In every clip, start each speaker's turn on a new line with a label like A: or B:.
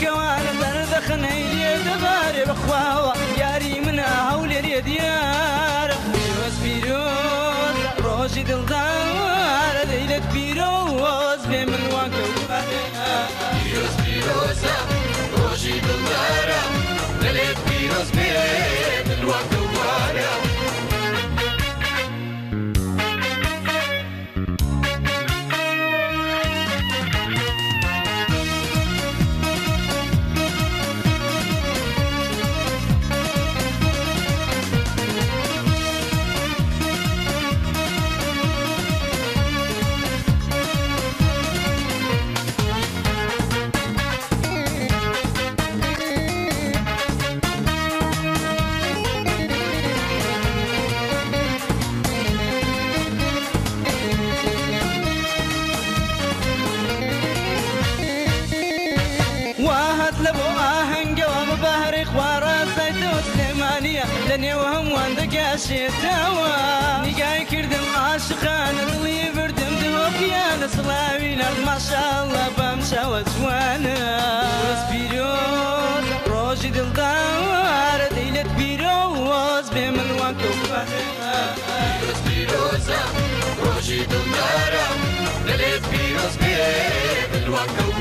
A: جوانا دردخن هيلي دباري بخواوا ياري من هولي لي ديار بيروز بيروز روجي دلدار ليلة بيروز بمن واكو
B: بيروز بيروز روجي دلدار ليلة بيروز بمن واكو
A: لاني وهم وندق الشتاوى نقاي كردم عاشقان اللي بردم دهوك يا نسلاوي ما شاء الله بمشى وجوانا بيروز روجي دلدار ليلة بيروز بمن واكو
B: بيروز بيروز روجي دلدار ليلة بيروز بمن واكو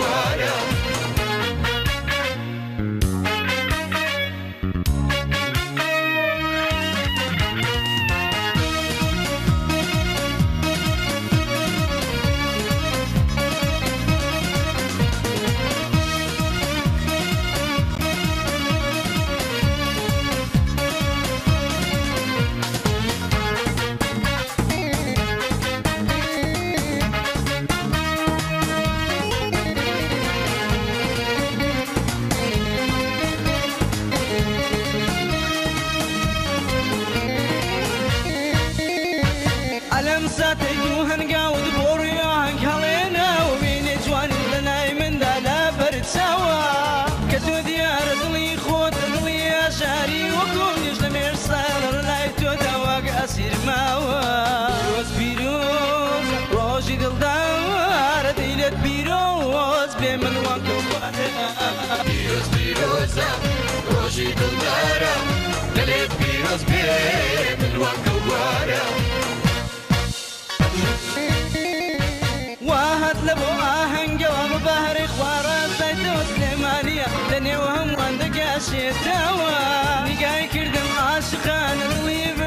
A: ساتيجوهن قاود بوريان كالينا ومين جوان لنا من دالا برد سوا كتو ديار دلي خود دلي اشاري وكم نجد مرسال لايتو دواق اسير ماوا بيروز بيروز روجي دلدار ديلت بيروز بمن واكو
B: بيروز بيروز روجي دلدار ديلت بيروز بمن واكو
A: واحد لبو آهن جواب بحر خوارا زيتو سليمانية لاني وهم وندق الشتاوى نقاي كردم عاشقان اللي